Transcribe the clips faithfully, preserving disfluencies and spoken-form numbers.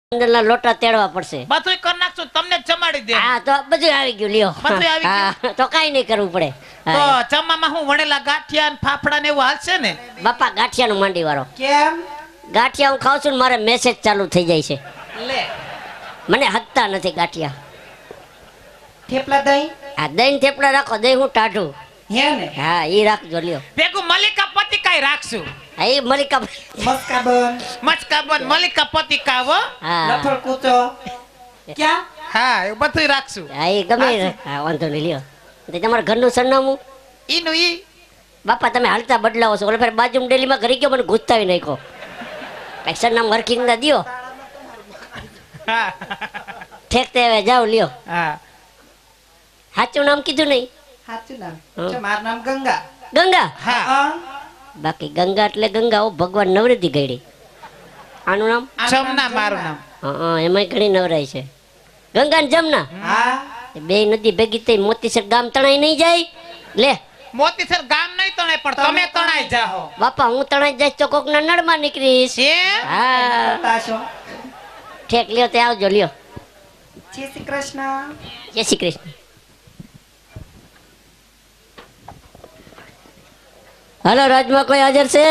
અંદરના લોટા તેડવા પડશે. બધું કર નાખશું, તમને જ જમાડી દે. હા તો બધું આવી ગયું, લ્યો. બધું આવી ગયું. હા, તો કાઈ નહીં કરવું પડે. તો જમવામાં હું વણેલા ગાંઠિયા ને ફાફડા ને એવું હાલશે ને? બાપા ગાંઠિયાનું માંડી વાળો. કેમ? ગાંઠિયા હું ખાઉં છું ને મારે મેસેજ ચાલુ થઈ જાય છે. લે મને હકતા નથી ગાંઠિયા. થેપલા દહીં? આ દહીં થેપલા રાખો, દહીં હું ટાઢું. હે ને? હા ઈ રાખજો, લ્યો. ભેગું મલિકા પતિકાય રાખશું. હા ઈ મલિકા. મસ્કા બન, મચકા બન, મલિકા પતિકા હો. હા લફળ કૂચો. ક્યાં? હા એવું બધું રાખશું. હા ઈ ગમે. હા વાંધો નહીં, લ્યો. તે તમારા ઘરનું સરનામું? ઈનું ઈ બાપા તમે હાલતા બદલાવો છો. ઓલે ફેર બાજુમાં ડેલીમાં ઘરી ગયો, મને ગુસ્સાવી નાખ્યો. કઈ સરનામું વર્કિંગ ના દિયો. હા ઠેકતે હવે જાઓ, લ્યો. હા સાચું નામ કીધું નહીં? સાચું નામ? હા. જો મારું નામ ગંગા. ગંગા. હા હા. બાકી ગંગા એટલે ગંગા, ઓ ભગવાન નવરતી ગઈડી. આનું નામ? જમના મારું નામ. હા એમાંય ઘણી નવરાય છે. ગંગા ને જમના હા. બે નદી ભેગી થઈ મોતીસર ગામ તણાઈ નહીં જાય? લે મોતીસર ગામ નહીં તણાય, પણ તમે તણાઈ જાઓ. બાપા હું તણાઈ જઈશ તો કોક ના નળમાં નીકળીશ. એમ? હા તાશો. ઠેક, લ્યો તે આવજો, લ્યો. જય શ્રી કૃષ્ણ. જય શ્રી કૃષ્ણ. હાલો, રાજમાં કોઈ હાજર છે?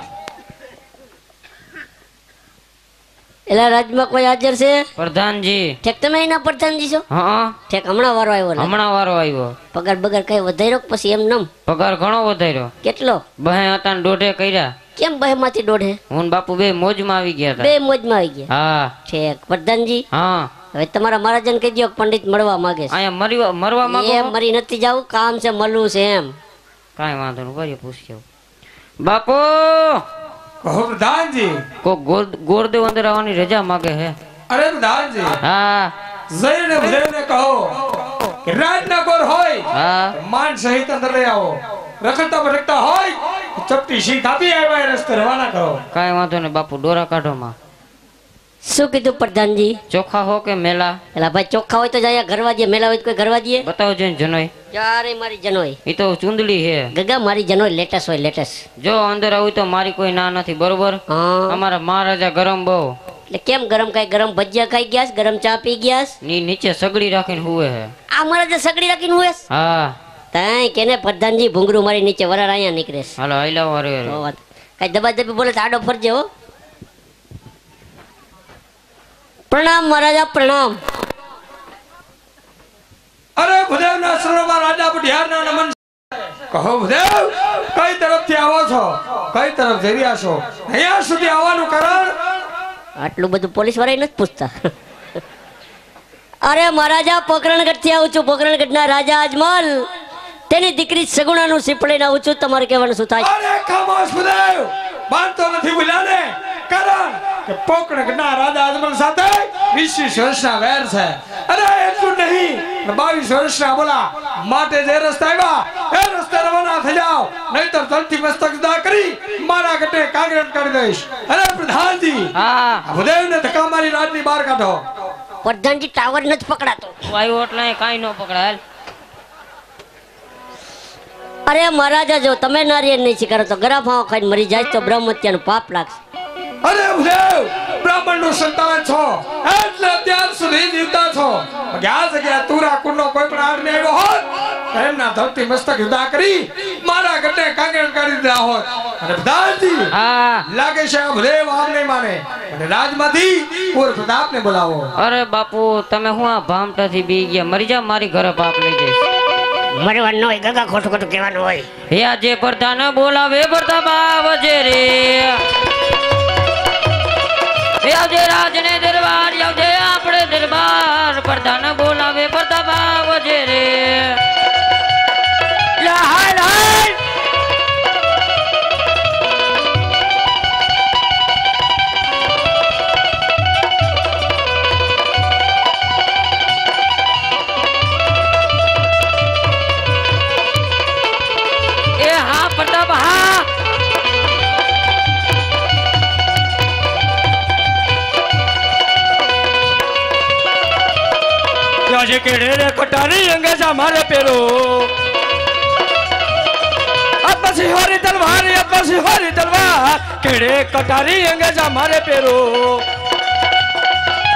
એલા રાજમાં કોઈ હાજર છે? પ્રધાનજી. ઠેક તમે એના પ્રધાનજી છો? હા ઠેક હમણાં વારો આવ્યો. લા. હમણાં વારો આવ્યો. પગાર બગાર કઈ વધાર્યો કે પછી એમ નમ? પગાર ઘણો વધાર્યો. કેટલો? બહે હતા ને દોઢે કર્યા. કેમ બહે માંથી દોઢે? હું ને બાપુ બે મોજમાં આવી ગયા હતા. બે મોજમાં આવી ગયા. હા ઠેક પ્રધાનજી, હા હવે તમારા મહારાજને કહી દો પંડિત મળવા માંગે છે. અહીંયા મરવા મરવા માંગો? એમ મરી નથી જાવું, કામ છે, મળવું છે એમ. કાંઈ વાંધો નહીં, બરી પૂછ્યો. બાપુ કહો પ્રધાનજી. કો ગોરદેવ અંદર આવવાની રજા માંગે હે. અરે પ્રધાનજી, હા જઈને ભદેવને કહો કે રાજના ગોર હોય હા માન સહિત અંદર લઈ આવો. રખડતા ભટકતા હોય ચપટી શીખ આપી આવ્યા એ રસ્તે રવાના કરો. કાંઈ વાંધો નહીં બાપુ, ડોરા કાઢો માં. શું કીધું પ્રધાનજી? ચોખા હો કે મેલા? એલા ભાઈ ચોખ્ખા હોય તો જાય ઘરવા દે, મેલા હોય તો કોઈ ઘરવા દે? બતાવો જોઈને જનોય. ચારે મારી જનોય. એ તો ચુંદડી હે. ગગા મારી જનોય લેટેસ્ટ હોય, લેટેસ્ટ. જો અંદર આવું તો મારી કોઈ ના નથી, બરોબર? હા અમારા મહારાજા ગરમ બહુ. એટલે કેમ ગરમ? કઈ ગરમ ભજીયા ખાઈ ગયા છે? ગરમ ચા પી ગયા છે? ની નીચે સગડી રાખીને હુવે હે. આ મારા જે સગડી રાખીને હોય છે? હા તાય કેને પ્રધાનજી ભૂંગરું મારી નીચે વરાળ અહીંયા નીકળે છે. હાલો આઈલા વારે. તો વાત કઈ દબા દબી બોલે તો આડો ફરજે હો. પ્રણામ મહારાજા, પ્રણામ. અરે ભદેવના શરણમાં રાજા બુઢિયારના નમન. કહો ભદેવ, કઈ તરફથી આવો છો? કઈ તરફ જઈ રહ્યા છો? અહીંયા સુધી આવવાનું કારણ? આટલું બધું પોલીસ વાળા નથી પૂછતા. અરે મહારાજા પોકરણગઢ થી આવું છું. પોકરણગઢ ના રાજા અજમલ તેની દીકરી સગુણાનું સીપડીને આવું છું. તમારે કહેવાનું શું થાય? અરે ખામોશ ભદેવ, માનતો નથી બોલ્યા ને? કારણ કે પોકરણગઢના રાજા અજમલ સાથે વીસ વર્ષના વેર છે. અરે એટલું નહીં, બાવીસ વર્ષના બોલા માટે જે રસ્તા આવ્યા એ રસ્તે રવાના થઈ જાઓ, નહીતર તલથી મસ્તક જુદા કરી મારા ગટે કાંગરેટ કરી દઈશ. અરે પ્રધાનજી, હા ભદેવને ધક્કા મારી રાજની બહાર કાઢો. પ્રધાનજી ટાવર નથી પકડાતો. વાયુ એટલે કાંઈ ન પકડાય. અરે મહારાજા જો તમે નારિયેળ નહીં શીખરો તો ગરા ફાવા ખાઈને મરી જાય તો બ્રહ્મ હત્યાનું પાપ લાગશે. અરે ભદેવ, બ્રાહ્મણ નું સંતાન છો એટલે અત્યાર સુધી જીવતા છો. આ જગ્યા તુરા કુંડનો કોઈ પણ આદમી આવ્યો હોત તો એમના ધરતી મસ્તક જુદા કરી મારા ગટે કાંગરેટ કરી દીધા હોત. અને પ્રધાનજી, હા લાગે છે આ ભદેવ આમ નહીં માને અને રાજમાંથી પૂર પ્રતાપને બોલાવો. અરે બાપુ તમે હું આ ભામટાથી બી ગયા? મરી જા, મારી ઘરે પાપ લઈ જઈશ. મરવાનું હોય ગગા, ખોટું ખોટું કહેવાનું હોય. હે આજે પ્રધાન બોલાવે પ્રતાપ આવજે રે. હે આવજે રાજને દરબાર, આવજે આપણે દરબાર. પ્રધાન બોલાવે પ્રતાપ આવજે રે. હાલ હાલ એ હા પ્રતાપ હા. આજે કેડે રે કટારી અંગેજા મારે પેરો, પછી હોરી તલવાર, પછી હોરી તલવાર, કેડે કટારી અંગેજા મારે પેરો.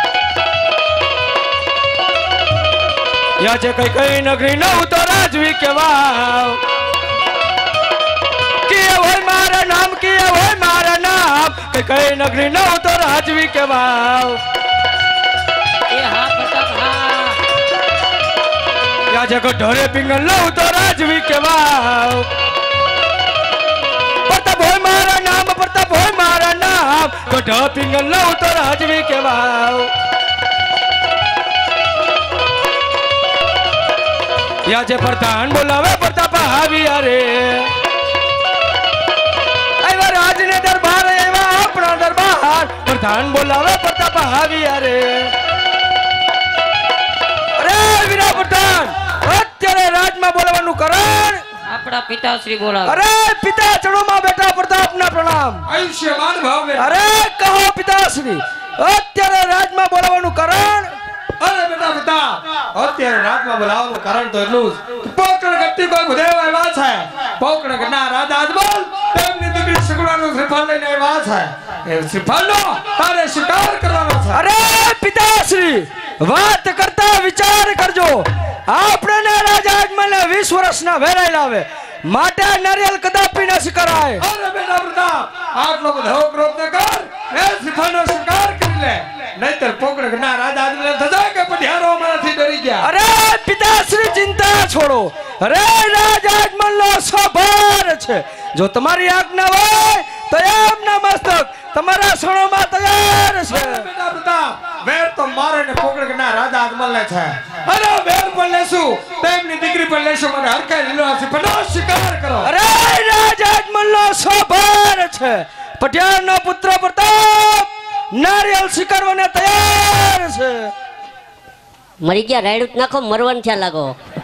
યા છે કઈ કઈ નગરી નવ તો રાજવી કેવાવ કે હોય મારા નામ કે હોય મારા નામ કઈ કઈ નગરી નવ તો રાજવી કેવાવ એ હા પ્રતાપ હા યા છે કો ઢોરે પિંગલ નવ તો રાજવી કેવાવ પ્રતાપ હોય મારા નામ પ્રતાપ હોય મારા નામ કો ઢો પિંગલ નવ તો રાજવી કેવાવ યા છે પ્રધાન બોલાવે પ્રતાપ આવી અરે આવ્યા રાજને દરબાર આવ્યા આપણા દરબાર પ્રધાન બોલાવે પ્રતાપ આવી અરે અરે વીરા પ્રધાન અત્યારે રાજમાં બોલાવાનું કારણ આપણા પિતાશ્રી બોલાવે અરે પિતા ચડોમાં બેઠા પ્રતાપના પ્રણામ આયુષ્યમાન ભાવે અરે કહો પિતાશ્રી અત્યારે રાજમાં બોલાવાનું કારણ અરે બેટા પ્રતાપ અત્યારે રાતમાં બોલાવવાનું કારણ તો એટલું જ પોકણ ગતિ કોઈ ભુદેવ આવ્યા છે પોકણ ગના રાજા અજમલ તેમની દીકરી સગુણાનું શ્રીફળ લઈને આવ્યા છે એ શ્રીફળનો તારે શિકાર કરવાનો છે અરે પિતાશ્રી વાત કરતા વિચાર કરજો આપણે રાજા અજમલને વીસ વર્ષના વેરાઈ લાવે માટે નારિયેલ કદાપી ન સ્વીકારાય અરે બેટા પ્રતાપ આટલો બધો ક્રોધ ન કર એ શ્રીફળનો શિકાર કરી લે નહીતર પોકણ ગના રાજા અજમલ થતા કે પઢિયારો અમારાથી ડરી ગયા અરે પિતાશ્રી ચિંતા છોડો અરે રાજા અજમલનો સ્વભાર છે જો તમારી આજ્ઞા હોય તો એમના મસ્તક તમારા સણોમાં તૈયાર છે અરે બેટા પ્રતાપ વેર તો મારે ને પોકણ ગના રાજા અજમલ ને છે અરે વેર પણ લેશું તેમની દીકરી પણ લેશું મને હરકાઈ લીલો શ્રીફળનો શિકાર કરો અરે રાજા અજમલનો સ્વભાર છે પટિયારનો પુત્ર પ્રતાપ નારિયેલ સ્વીકારવાને તૈયાર છે મરી ગયા રાયડું જ નાખો મરવાનું થયા લાગો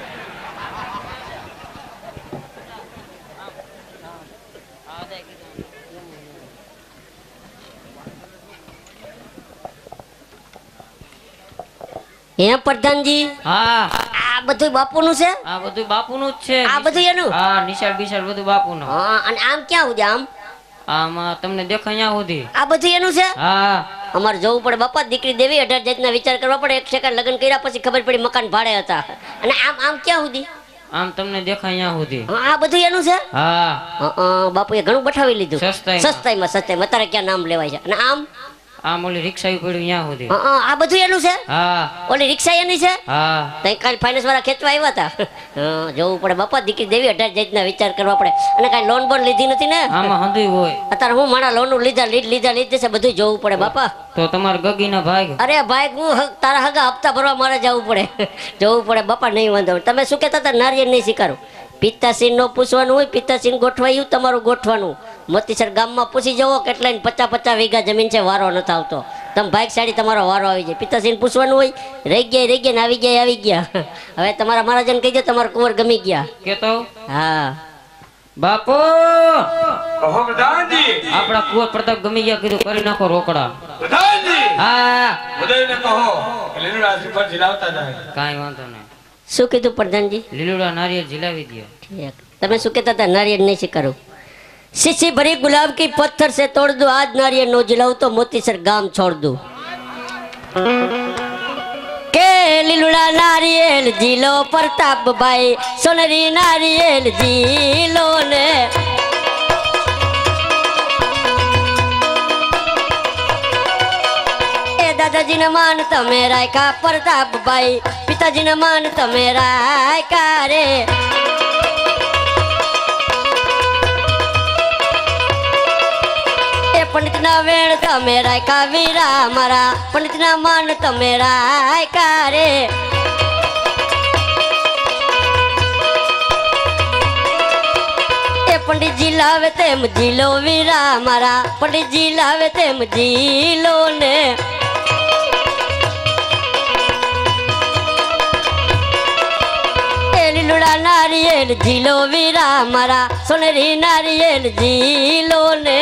હે પ્રધાનજી હા આ બધું બાપુનું છે આ બધું બાપુનું જ છે આ બધું એનું હા નિશાળ બિશાળ બધું બાપુનું હા અને આમ ક્યાં સુધી આમ આમાં તમને દેખાય અહીંયા સુધી આ બધું એનું છે હા અમારે જવું પડે બાપા દીકરી દેવી અઢાર જાતના વિચાર કરવા પડે એક સેકન્ડ લગ્ન કર્યા પછી ખબર પડી મકાન ભાડે હતા અને આમ આમ ક્યાં સુધી આમ તમને દેખાય અહીંયા સુધી હા, આ બધું એનું છે હા અ, અ, બાપુએ ઘણું બઠાવી લીધું સસ્તાઈમાં. સસ્તાઈમાં સસ્તાઈમાં અત્યારે ક્યાં નામ લેવાય છે અને આમ આમ ઓલી રિક્ષા પડ્યું અહીંયા સુધી અ, અ, આ બધું એનું છે હા ઓલી રિક્ષા એની છે હા તઈ કાલ ફાઇનાન્સ વાળા ખેંચવા આવ્યા હતા હા, જોવું પડે બાપા દીકરી દેવી અઢાર જાતના વિચાર કરવા પડે અને કાંઈ લોન બોન લીધી નથી ને આમાં હંધુય હોય અત્યારે હું મારા લોન લીધા લીધ લીધા લીધ છે બધું જોવું પડે બાપા તો તમારા ગગીના ભાઈ અરે ભાઈ હું હ- તારા હગા હપ્તા ભરવા મારે જવું પડે જોવું પડે બાપા નહીં વાંધો તમે શું કહેતા હતા નારિયેળ નહીં સ્વીકારો પિત્તાસીન નો પૂછવાનું હોય પિત્તાસીન ગોઠવાયું તમારું ગોઠવાનું મોતીસર ગામમાં પૂછી જવો કેટલાય પચાસ પચાસ વીઘા જમીન છે વારો નથી આવતો તમે બાઇક સાડી તમારો વારો આવી જાય પિત્તાસીન પૂછવાનું હોય રહી ગયા રહી ગયા ને આવી ગયા આવી ગયા હવે તમારા મહારાજને કહી દો તમારા કુંવર ગમી ગયા કેતો હા બાપુ કહો પ્રધાનજી આપણા કુંવર પ્રતાપ ગમી ગયા કીધું કરી નાખો રોકડા પ્રધાનજી હા બધાને કહો કે લીલુડા શ્રીફળ ઝીલાવતા જાય કાંઈ વાંધો નહીં શું કીધું પ્રધાનજી લીલુડા નારિયેળ ઝીલાવી દો ઠીક. તમે શું કહેતા હતા નારિયેળ નહીં સ્વીકારું शीशी भरी गुलाब की पत्थर से तोड़ दो आज नारियल नो जिलाऊ तो मोतीसर गाम छोड़ दो के लीलुड़ा नारियल जिलो प्रताप भाई सोनरी नारियल जिलो ने ए दादाजी ने मान तमे रायका प्रताप भाई पिताजी ने मान तमे रायका रे पंडित ना वेण तमेरा कावीरा मारा पंडित ना मान तमेरा कारे ए पंडित जी लावे तेम जीलो वीरा मारा पंडित जी लावे तेम जीलो ने ए लीलुड़ा नारियल जीलो वीरा मारा सोनेरी नारियल जीलो ने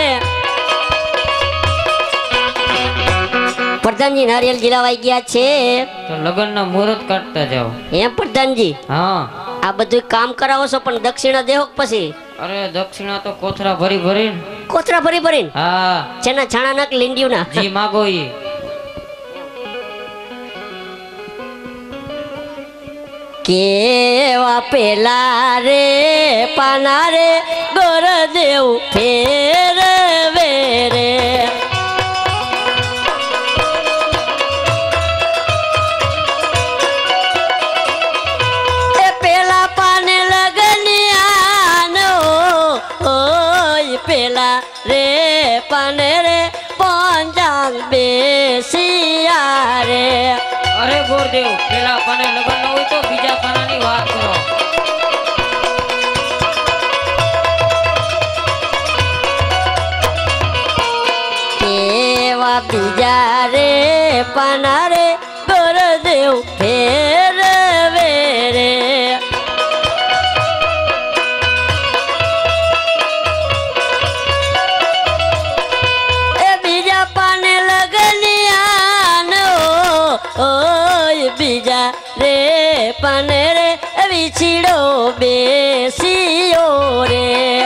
प्रधानजी नारियल जिलावाई गया छे તો લગનના મુહૂર્ત કાઢતા જાઓ એમ પ્રધાનજી હા આ બધું કામ કરાવો છો પણ દક્ષિણા દેહો કે પછી અરે દક્ષિણા તો કોથરા ભરી ભરીને કોથરા ભરી ભરીને હા છેના છાણા નાક લીંડિયું ના જી માગો ઈ કેવા પેલા રે પાના રે ગોરદેવ ફેરવે રે એ પેલા પાને લગનિયાનો ઓય પેલા રે પાને રે પંજાંગ બેસિયા રે અરે ગોરદેવ પેલા પાને લગન ન હોય તો બીજા પાનાની વાત કરો. કેવા બીજા રે પાના રે ગોરદેવ ફેરવે રે એ બીજા પાને લગનિયાનો ઓય બીજા રે પાને રે વિછીડો બેસિયો રે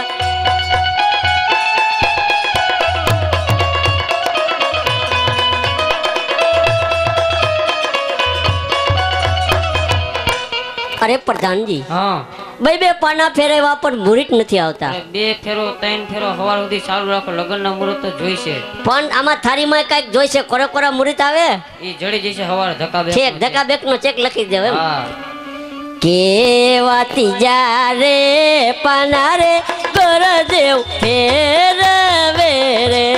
અરે પ્રધાનજી હા બે બે પાના ફેરવ્યા પણ મુહૂર્ત નથી આવતા. અરે બે ફેરો ત્રણ ફેરો સવાર સુધી ચાલુ રાખો લગ્નના મુહૂર્ત તો જોઈશે. પણ આમાં થારીમાં કઈક જોઈશે કોરા કોરા મુહૂર્ત આવે એ જડી જશે સવાર ધક્કા બે ચેક ધક્કા બેક નો ચેક લખી દેવ એમ હા કેવા તીજા રે પાના રે ગોરદેવ ફેરવે રે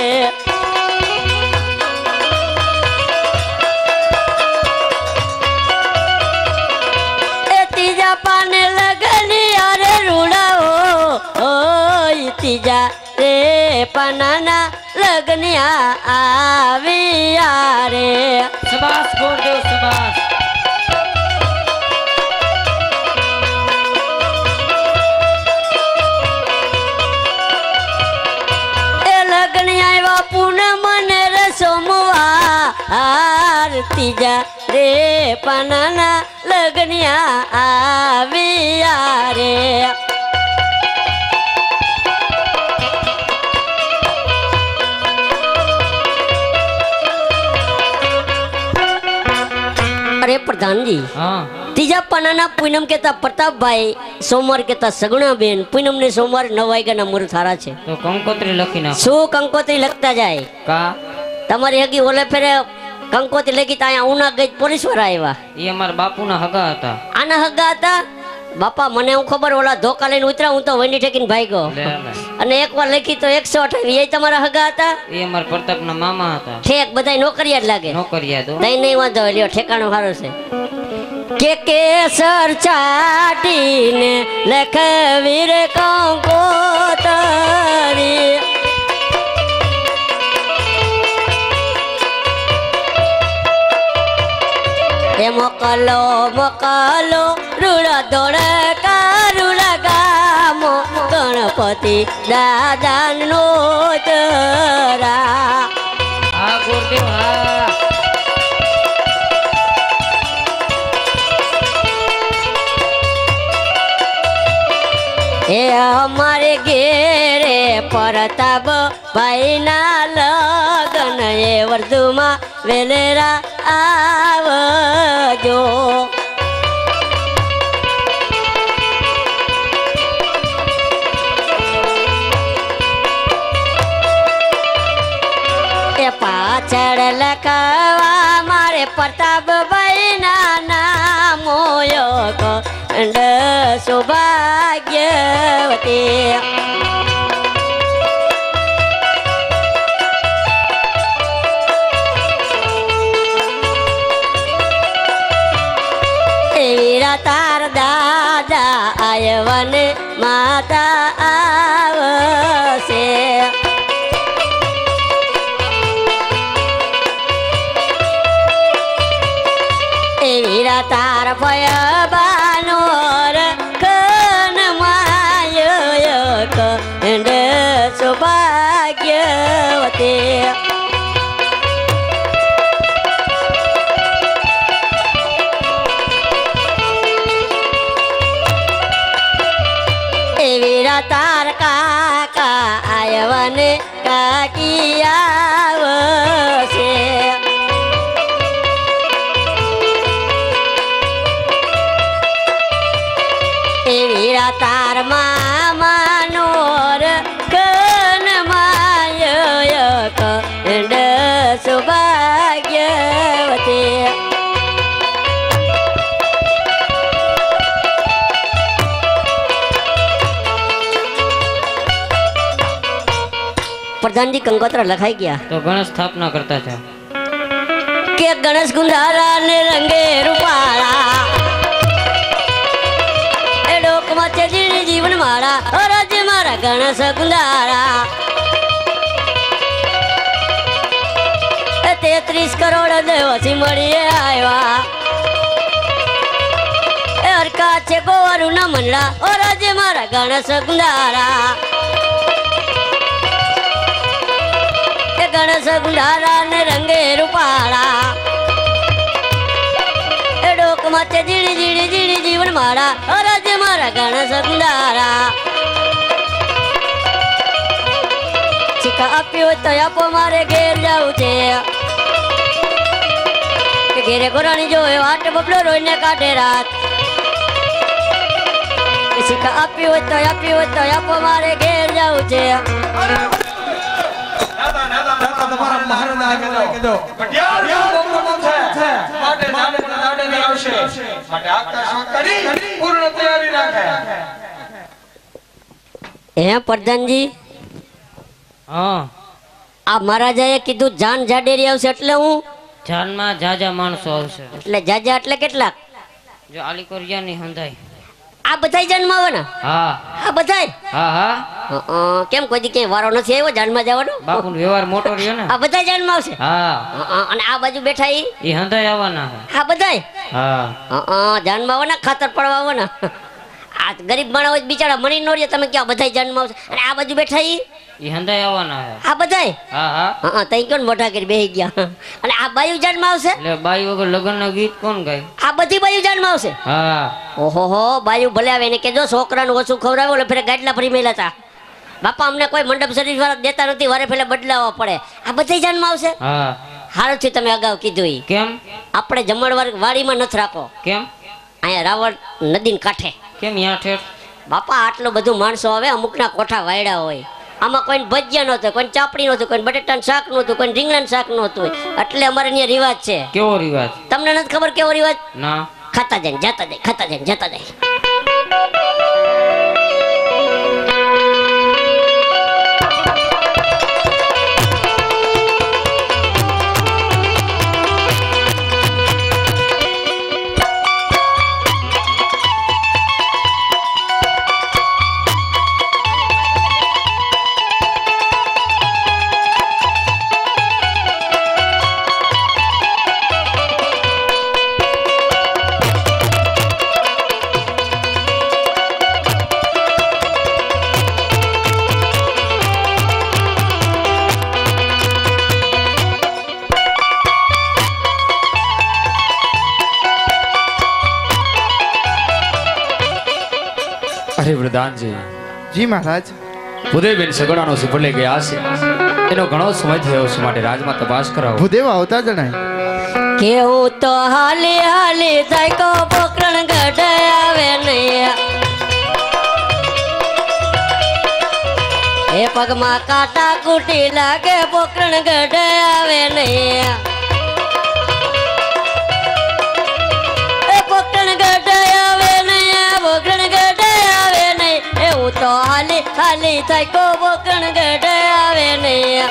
એ ત્રીજા પાને લગનિયા રે રૂડાઓ ઓય ત્રીજા રે પાનાના લગનિયા આવ્યા રે સબાસ ગોરદેવ સબાસ. એ લગની આવ્યા પૂનમ ને રે સોમવાર ત્રીજા રે પાનાના લગનિયા આવ્યા રે અરે પ્રધાનજી હા ત્રીજા પાનાના પૂનમ કેતા પ્રતાપભાઈ સોમવાર કેતા સગુણાબેન પૂનમ ને સોમવાર નવ વાગ્યાના મુહૂર્ત સારા છે. તો કંકોત્રી લખી નાખો. શું કંકોત્રી લખતા જાય કા તમારી હગી ઓલે ફેરે કંકોત્રી લખી તા અહીંયા ઉના ગઈ પોલીસ વાળા આવ્યા એ અમારા બાપુના હગા હતા. આના હગા હતા બાપા મને હું ખબર ઓલા ધોકા લઈને ઉતરા હું તો વંડી ઠેકીને ભાગ્યો લે લે. અને એક વાર લખી તો એકસો અઠાવીસ એ તમારા હગા હતા એ અમારા પ્રતાપના મામા હતા. ઠેક બધા નોકરિયા જ લાગે નોકરિયા તો નહીં નહીં વાંધો લ્યો ઠેકાણો સારો છે કે કેસર ચાટીને લખવી રે કંકોતરી એ મોકલો મોકલો રૂડા દોડકા રૂડા ગામો ગણપતિ દાદાનો તરા હા ગોરદેવ હા એ અમારે ઘેરે પરતાપ ભાઈના લગન એ વર્ધુમાં વેલેરા આવજો એ પાછળ લખવા મારે પ્રતાપ ભાઈના નામો કંડ સૌભાગ્યવતી વીરા તાર દાદા આયવને માતા આવશે એ વીરા તાર ભયબાનો રખન માય કંડ સૌભાગ્યવતી વીરા તાર કાકા આયવને કાકી આવશે તાર મામાનોર કન માય કંડ સૌભાગ્યવતી. પ્રધાનજી કંકોત્રા લખાઈ ગયા તો ગણેશ સ્થાપના કરતા છે કે ગણેશ ગુંધારા ને રંગે રૂપાળા એ ડોકમાં છે જીણી જીવન મારા રાજ્ય મારા ગણેશ ગુંધારા એ તેત્રીસ કરોડ દેવસી મળીએ આવ્યા એ હરકા છે ગોવારું ના મંડળા ઓ રાજ્ય મારા ગણેશ ગુંધારા ગણેશ ગુંધારા ને રંગે રૂપાળા એ ડોકમાં છે જીણી જીણી જીણી જીવન મારા રાજ્ય મારા ગણેશ ગુંધારા. શીખા આપ્યો તો આપો મારે ઘેર જાવું છે કે ઘેરે ગોરાણી જોયો આટ બબલો રોઈને કાઢે રાત. શીખા આપ્યો તો આપ્યો તો આપો મારે ઘેર જાવું છે. તમારા મહારાજા કીધો પટિયાર છે માટે નાડે નાડે આવશે માટે આકાશ કરી પૂર્ણ તૈયારી રાખે. હે પ્રધાનજી હા આ મહારાજાએ કીધું જાન જાડેરી આવશે એટલે હું જાનમાં જાજા માણસો આવશે એટલે જાજા એટલે કેટલાક જો આલી કોરિયાની હંધાઈ આ બધાય જાનમાં આવે ને હા આ બધાય હા હા અ, અ, કેમ કોઈ દી ક્યાંય વારો નથી આવ્યો જાનમાં જવાનો બાપુનો વ્યવહાર મોટો રહ્યો ને આ બધાય જાનમાં આવશે હા અ, અ, અને આ બાજુ બેઠા ઈ એ હંધાઈ આવવાના છે આ બધાય હા અ, અ, જાનમાં આવવાના ખાતર પડવા આવવાના આ ગરીબ માણસ હોય બિચારા મણી નો રહ્યા તમે ક્યાં બધાય જાનમાં આવશે અને આ બાજુ બેઠા ઈ એ હંધાઈ આવવાના છે આ બધાય હા હા હા હા તઈ કોણ મોઢા કરી બેહી ગયા અને આ બાયુ જાનમાં આવશે એટલે બાઈ વગર લગ્નના ગીત કોણ ગાય આ બધી બાયુ જાનમાં આવશે હા ઓહો હો બાયુ ભલે આવે ને કેજો છોકરાનું ઓછું ખવડાવો એટલે ફેર ગાડલા ફરી મેલા હતા બાપા અમને કોઈ મંડપ સર્વિસ વાળા દેતા નથી વારે ફેલે બદલાવવા પડે આ બધી જાનમાં આવશે હા હારું થયું તમે અગાઉ કીધું ઈ કેમ આપણે જમણવાર વાડીમાં નથી રાખો કેમ અહીંયા રાવણ નદીને કાંઠે કેમ યા ઠેઠ બાપા આટલું બધું માણસો આવે અમુકના કોઠા વાયડા હોય આમાં કોઈ ભજીયા નહોતું કોઈ ચાપડી નહોતું કોઈ બટેટાનું શાક નહોતું કોઈ રીંગણાનું શાક નહોતું એટલે અમારે અહીંયા રિવાજ છે કેવો રિવાજ તમને નથી ખબર કેવો રિવાજ ના ખાતા જાય જતા જાય ખાતા જાય જતા જાય અરે વરદાનજી જી મહારાજ ભૂદેવબેન સગડાનો સુફળ લઈ ગયા છે એનો ઘણો સમય થયો છે માટે રાજમાં તપાસ કરાવો. ભૂદેવ આવતા જણાય કેવું તો હાલી હાલી જાય કો પોકરણ ગઢે આવે નહીં એ પગમાં કાટા કુટી લાગે પોકરણ ગઢે આવે નહીં એ પોકરણ ગઢે આવે નહીં પોકરણ ગઢે આવે નહીં એવું તો હાલી હાલી થાય કો પોકરણ ગઢે આવે નહીં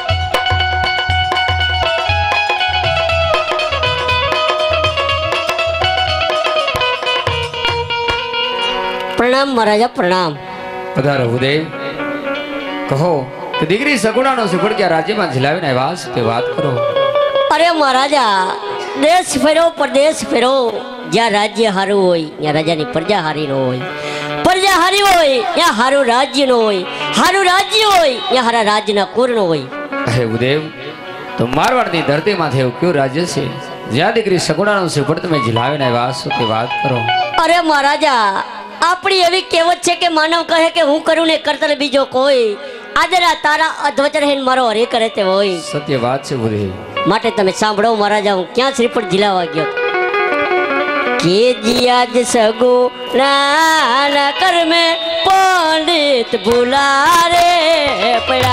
પ્રણામ મહારાજા પ્રણામ. પધારો ભૂદેવ. કહો કે દીકરી સગુણાનો સુફળ ક્યાં રાજ્યમાં ઝીલાવીને આવ્યા છે તે વાત કરો. અરે મહારાજા દેશ ફેરો પરદેશ ફેરો જ્યાં રાજ્ય હારું હોય ત્યાં રાજાની પ્રજા હારી ન હોય પ્રજા હારી હોય ત્યાં હારું રાજ્ય ન હોય હારું રાજ્ય હોય ત્યાં હારા રાજ્યના કુર ન હોય. અરે ભૂદેવ તો મારવાડની ધરતીમાંથી એવું કયું રાજ્ય છે જ્યાં દીકરી સગુણાનો સુફળ તમે ઝીલાવીને આવ્યા છો તે વાત કરો. અરે મહારાજા આપણી એવી કહેવત છે કે માનવ કહે કે હું કરું ને કરતર બીજો કોઈ આદરા તારા અધ્વચ રહીને મારો હરે કરે તે હોય. સત્ય વાત છે ભૂદેવ. માટે તમે સાંભળો મહારાજા હું ક્યાં શ્રીફળ ઝીલાવા ગયો के जी आज सगो नाना कर में पंडित बुला रे पड़ा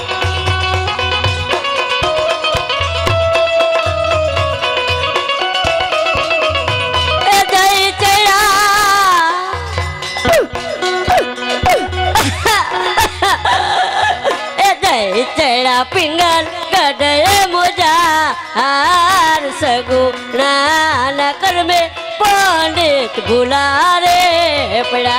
चढ़ा पिंगल गडे मोजा हार सगु नाना कर में पंडित बुला रे पड़ा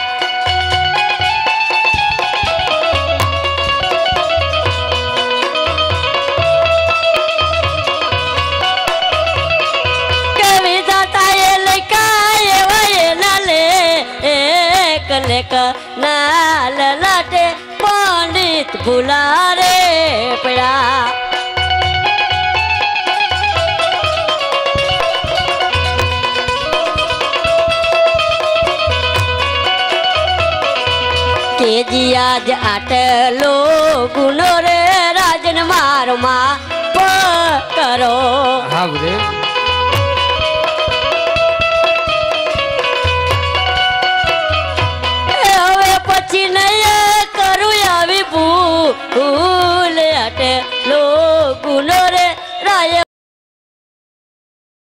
कवि दाता ये लड़का ये वाये नाले एक लेका नाल लाटे पंडित बुला रे पड़ा के जी आज आठ लोगुनो रे राजन मारो मा करो हाँ गुरुदेव હવે પછી નહીં કરું આવી ભૂલ અટે લોગુનો